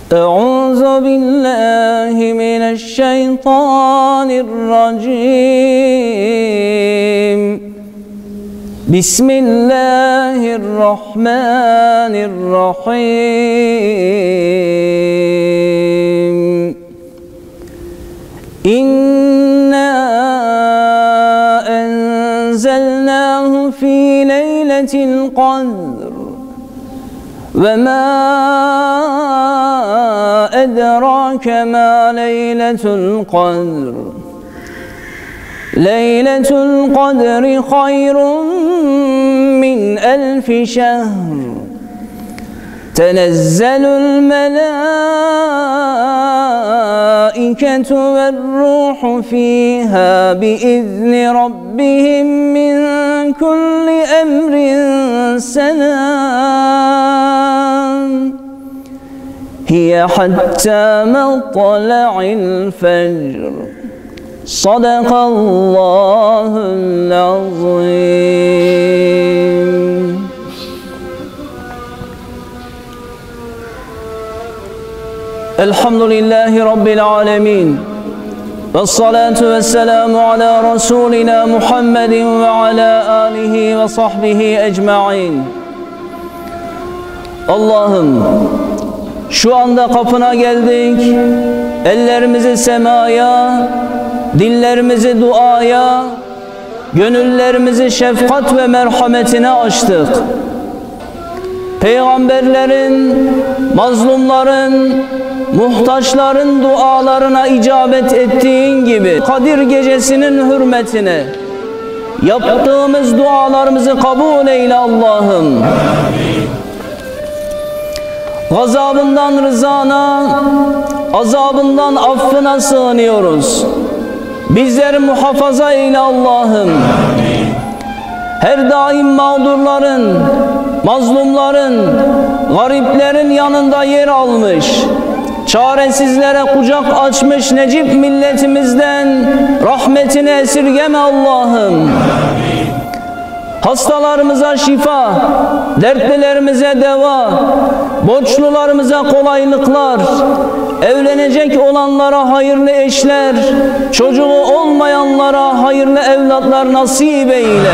أعوذ بالله من الشيطان الرجيم بسم الله الرحمن الرحيم إنا أنزلناه في ليلة القدر وما أدراك ما ليلة القدر ليلة القدر خير من 1000 شهر تنزل الملائكة والروح فيها بإذن ربهم من كل أمر سلام هي حتى مطلع الفجر صدق الله العظيم. الحمد لله رب العالمين والصلاة والسلام على رسولنا محمد وعلى آله وصحبه أجمعين. Allah'ım, şu anda kapına geldik, ellerimizi semaya, dillerimizi duaya, gönüllerimizi şefkat ve merhametine açtık. Peygamberlerin, mazlumların, muhtaçların dualarına icabet ettiğin gibi Kadir Gecesi'nin hürmetine yaptığımız dualarımızı kabul eyle Allah'ım. Gazabından rızana, azabından affına sığınıyoruz. Bizleri muhafaza eyle Allah'ım. Her daim mağdurların, mazlumların, gariplerin yanında yer almış, çaresizlere kucak açmış necip milletimizden rahmetini esirgeme Allah'ım. Hastalarımıza şifa, dertlilerimize deva, borçlularımıza kolaylıklar, evlenecek olanlara hayırlı eşler, çocuğu olmayanlara hayırlı evlatlar nasip eyle.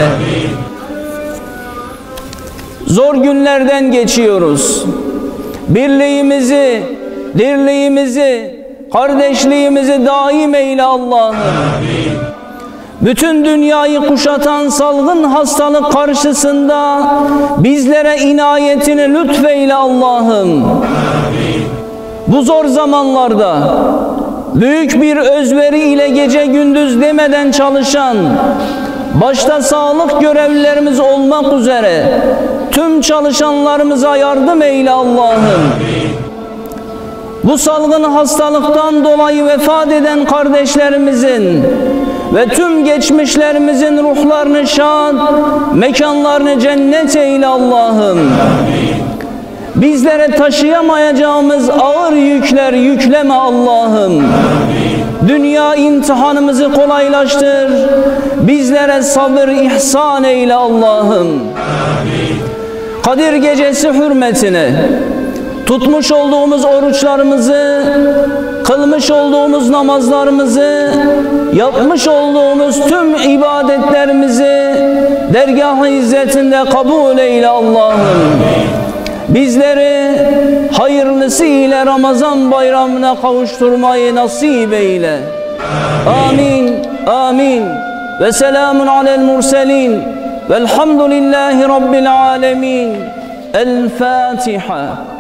Zor günlerden geçiyoruz. Birliğimizi, dirliğimizi, kardeşliğimizi daim eyle Allah'ım. Bütün dünyayı kuşatan salgın hastalık karşısında bizlere inayetini lütfeyle Allah'ım. Bu zor zamanlarda büyük bir özveri ile gece gündüz demeden çalışan, başta sağlık görevlilerimiz olmak üzere tüm çalışanlarımıza yardım eyle Allah'ım. Bu salgın hastalıktan dolayı vefat eden kardeşlerimizin ve tüm geçmişlerimizin ruhlarını şad, mekanlarını cennet eyle Allah'ım. Bizlere taşıyamayacağımız ağır yükler yükleme Allah'ım. Dünya imtihanımızı kolaylaştır. Bizlere sabır ihsan eyle Allah'ım. Kadir Gecesi hürmetine tutmuş olduğumuz oruçlarımızı, kılmış olduğumuz namazlarımızı, yapmış olduğumuz tüm ibadetlerimizi dergâh-ı izzetinde kabul eyle Allah'ım. Bizleri hayırlısı ile Ramazan bayramına kavuşturmayı nasip eyle. Amin, amin. Ve selamun alel murselin. Velhamdülillahi Rabbil alemin. El Fatiha.